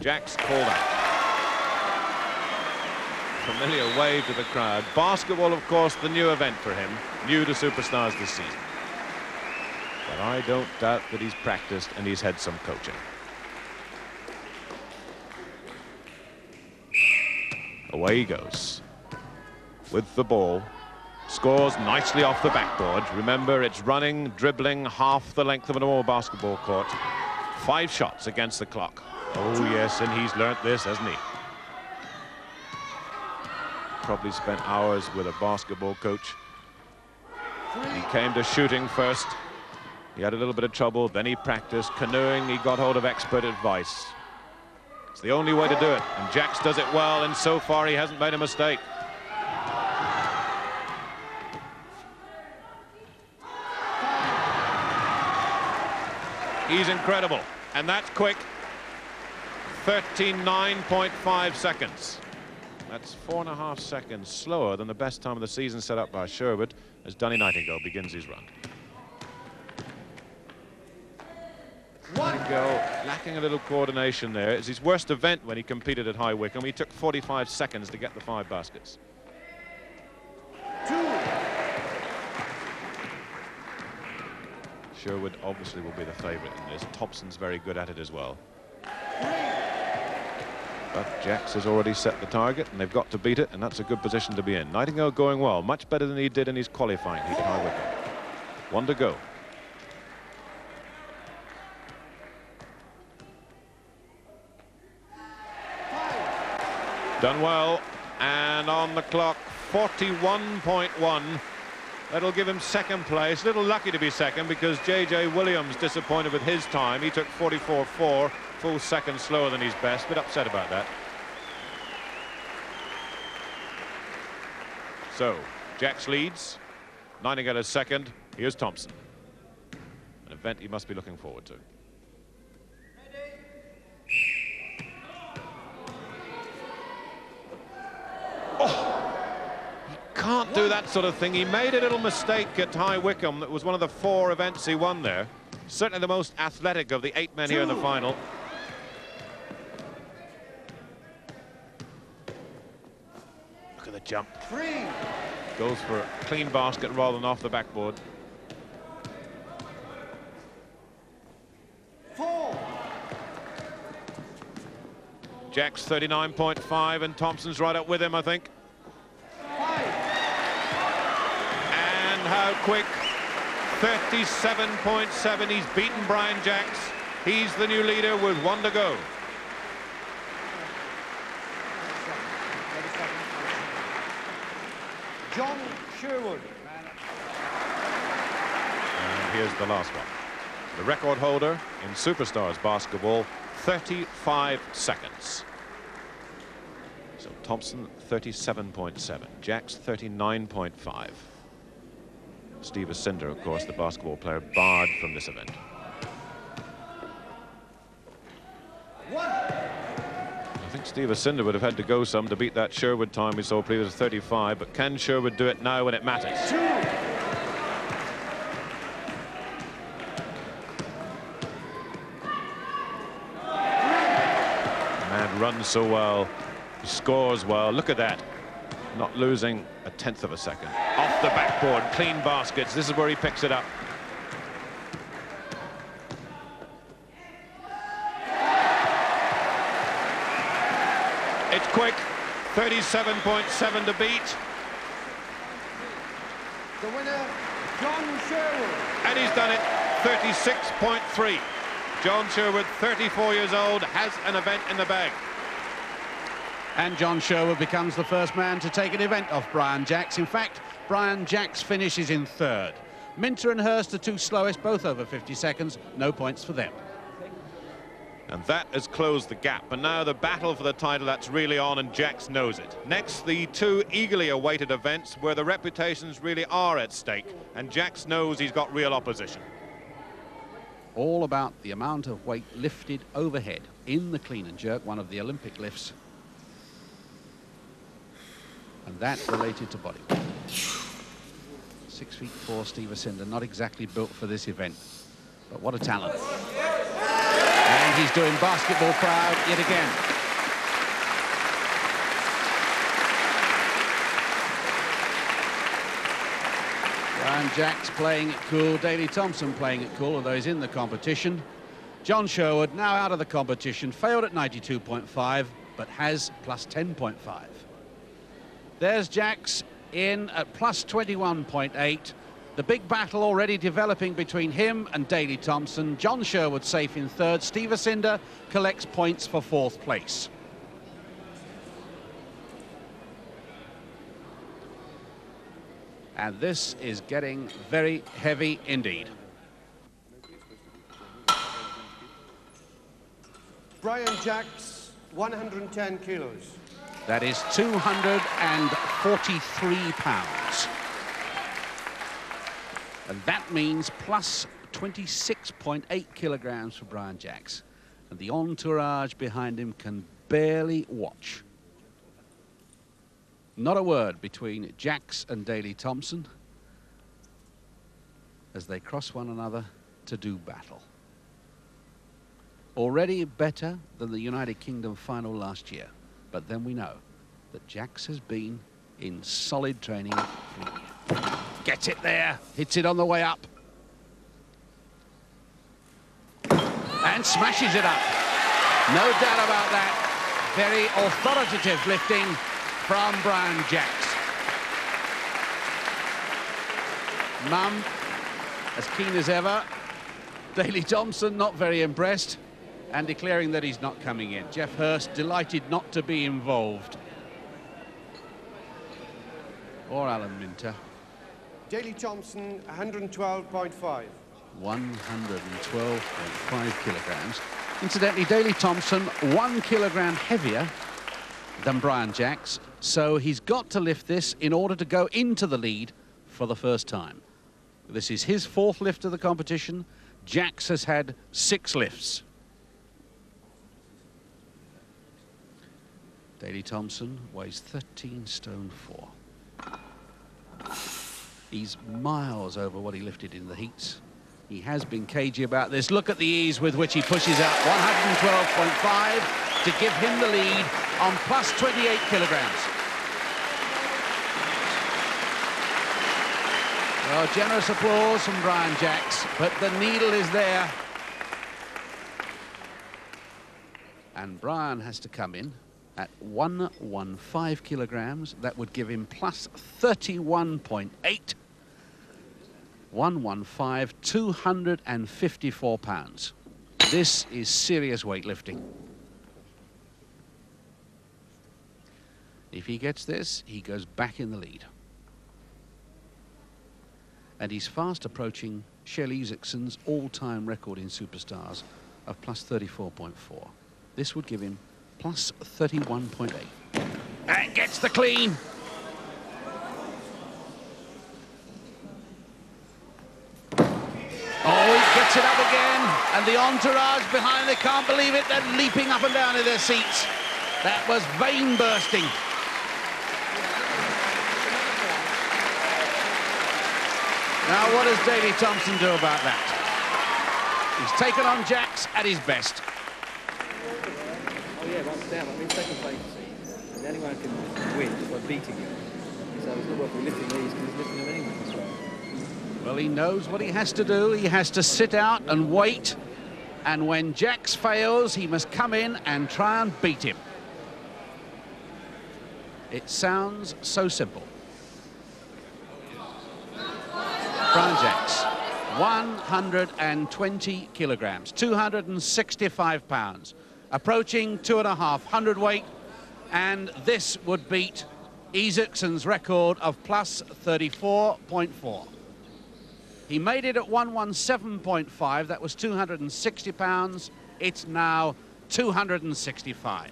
Jack's called out. Familiar wave to the crowd. Basketball, of course, the new event for him, new to Superstars this season. But I don't doubt that he's practiced and he's had some coaching. Away he goes with the ball. Scores nicely off the backboard. Remember, it's running, dribbling half the length of a normal basketball court. 5 shots against the clock. Oh yes, and he's learnt this, hasn't he? Probably spent hours with a basketball coach. He came to shooting first. He had a little bit of trouble, then he practiced canoeing. He got hold of expert advice. It's the only way to do it, and Jax does it well, and so far he hasn't made a mistake. He's incredible, and that's quick. 39.5 seconds. That's 4.5 seconds slower than the best time of the season set up by Sherwood as Danny Nightingale begins his run. Nightingale lacking a little coordination there. It's his worst event when he competed at High Wycombe. He took 45 seconds to get the 5 baskets. Sherwood obviously will be the favourite in this. Thompson's very good at it as well. But Jax has already set the target and they've got to beat it, and that's a good position to be in. Nightingale going well, much better than he did in his qualifying heat at High Wycombe. 1 to go. Done well, and on the clock 41.1. That'll give him second place. A little lucky to be second because J.J. Williams disappointed with his time. He took 44.4, full second slower than his best. Bit upset about that. So Jax leads. Nightingale is second. Here's Thompson. An event he must be looking forward to. Oh! Can't do that sort of thing. He made a little mistake at High Wycombe. That was one of the 4 events he won there. Certainly the most athletic of the 8 men here in the final. Look at the jump. 3. Goes for a clean basket rather than off the backboard. 4. Jack's 39.5 and Thompson's right up with him, I think. How quick. 37.7. He's beaten Brian Jax. He's the new leader with 1 to go. John Sherwood. And here's the last one. The record holder in Superstars basketball, 35 seconds. So Thompson 37.7. Jax 39.5. Steve Asinder, of course, the basketball player, barred from this event. 1. I think Steve Asinder would have had to go some to beat that Sherwood time we saw previous 35, but can Sherwood do it now when it matters? 2. The man runs so well, he scores well. Look at that. Not losing a 1/10 of a second. Off the backboard, clean baskets. This is where he picks it up. It's quick. 37.7 to beat. The winner, John Sherwood. And he's done it. 36.3. John Sherwood, 34 years old, has an event in the bag. And John Sherwood becomes the first man to take an event off Brian Jax. In fact, Brian Jax finishes in 3rd. Minter and Hurst are 2 slowest, both over 50 seconds. No points for them. And that has closed the gap. And now the battle for the title, that's really on, and Jax knows it. Next, the 2 eagerly awaited events where the reputations really are at stake. And Jax knows he's got real opposition. All about the amount of weight lifted overhead in the clean and jerk, one of the Olympic lifts. And that related to body weight. 6'4" Steve Asinder, not exactly built for this event, but what a talent. And he's doing basketball proud yet again. Brian Jacks playing it cool, Daley Thompson playing it cool, although he's in the competition. John Sherwood now out of the competition, failed at 92.5, but has plus 10.5. There's Jacks in at plus 21.8. The big battle already developing between him and Daley Thompson. John Sherwood safe in third. Steve Asinda collects points for fourth place. And this is getting very heavy indeed. Brian Jacks, 110 kilos. That is 243 pounds. And that means plus 26.8 kilograms for Brian Jacks. And the entourage behind him can barely watch. Not a word between Jacks and Daley Thompson as they cross one another to do battle. Already better than the United Kingdom final last year. But then we know that Jacks has been in solid training. Gets it there, hits it on the way up. And smashes it up. No doubt about that. Very authoritative lifting from Brian Jacks. Mum, as keen as ever. Daley Thompson not very impressed and declaring that he's not coming in. Jeff Hurst delighted not to be involved. Or Alan Minter. Daley Thompson, 112.5. 112.5 kilograms. Incidentally, Daley Thompson 1 kilogram heavier than Brian Jacks, so he's got to lift this in order to go into the lead for the first time. This is his fourth lift of the competition. Jacks has had 6 lifts. Daley Thompson weighs 13 stone 4. He's miles over what he lifted in the heats. He has been cagey about this. Look at the ease with which he pushes out 112.5 to give him the lead on plus 28 kilograms. Well, generous applause from Brian Jacks, but the needle is there. And Brian has to come in at 115 kilograms. That would give him plus 31.8. 115, 254 pounds. This is serious weightlifting. If he gets this, he goes back in the lead. And he's fast approaching Kjell Isaksen's all-time record in Superstars of plus 34.4. This would give him plus 31.8. And gets the clean. Oh, he gets it up again. And the entourage behind, they can't believe it. They're leaping up and down in their seats. That was vein bursting. Now, what does Daley Thompson do about that? He's taken on Jacks at his best. Oh yeah, once down. I mean, second place, and anyone can win just by beating you. So it's not worth lifting these because he's lifting them anyway. So. Well, he knows what he has to do. He has to sit out and wait. And when Jacks fails, he must come in and try and beat him. It sounds so simple. Brian Jacks, 120 kilograms, 265 pounds, approaching 2.5 hundredweight, and this would beat Isaksen's record of plus 34.4. He made it at 117.5, that was 260 pounds, it's now 265.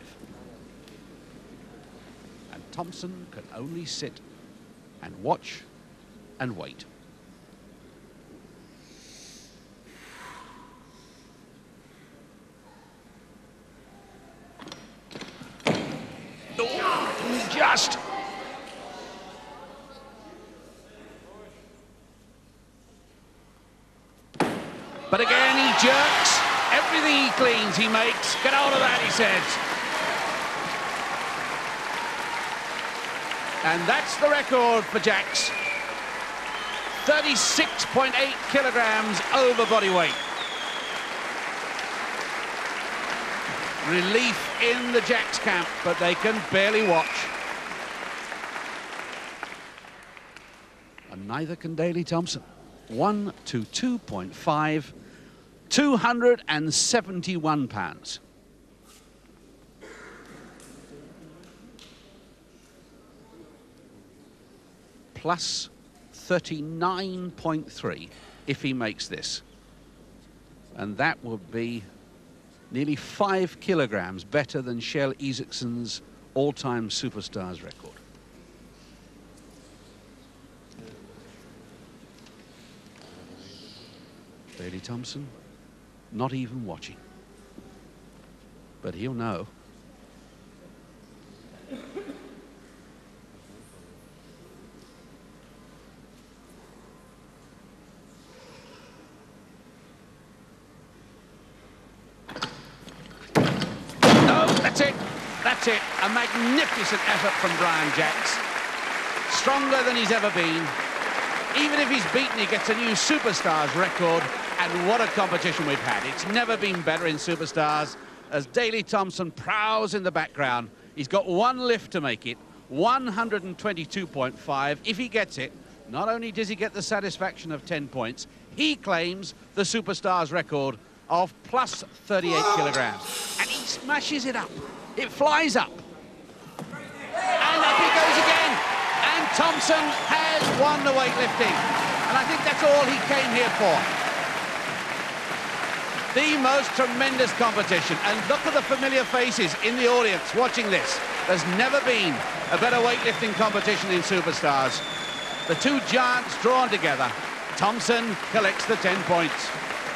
And Thompson can only sit and watch and wait. Just. But again, he jerks Everything he cleans, he makes. Get hold of that, he says. And that's the record for Jacks. 36.8 kilograms over body weight. Relief in the Jacks camp, but they can barely watch. And neither can Daley Thompson. 122.5, 271 pounds. Plus 39.3 if he makes this. And that would be nearly 5 kilograms better than Kjell Isaksen's all-time superstars record. Daley Thompson, not even watching. But he'll know. That's it. A magnificent effort from Brian Jacks. Stronger than he's ever been. Even if he's beaten, he gets a new superstars record. And what a competition we've had. It's never been better in superstars. As Daley Thompson prowls in the background, he's got one lift to make it, 122.5. If he gets it, not only does he get the satisfaction of 10 points, he claims the superstars record of plus 38 kilograms. And he smashes it up. It flies up. And up he goes again. And Thompson has won the weightlifting. And I think that's all he came here for. The most tremendous competition. And look at the familiar faces in the audience watching this. There's never been a better weightlifting competition in superstars. The two giants drawn together. Thompson collects the 10 points.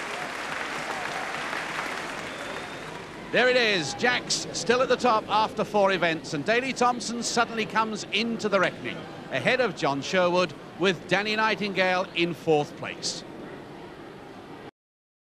There it is, Jacks still at the top after 4 events, and Daley Thompson suddenly comes into the reckoning, ahead of John Sherwood with Danny Nightingale in 4th place.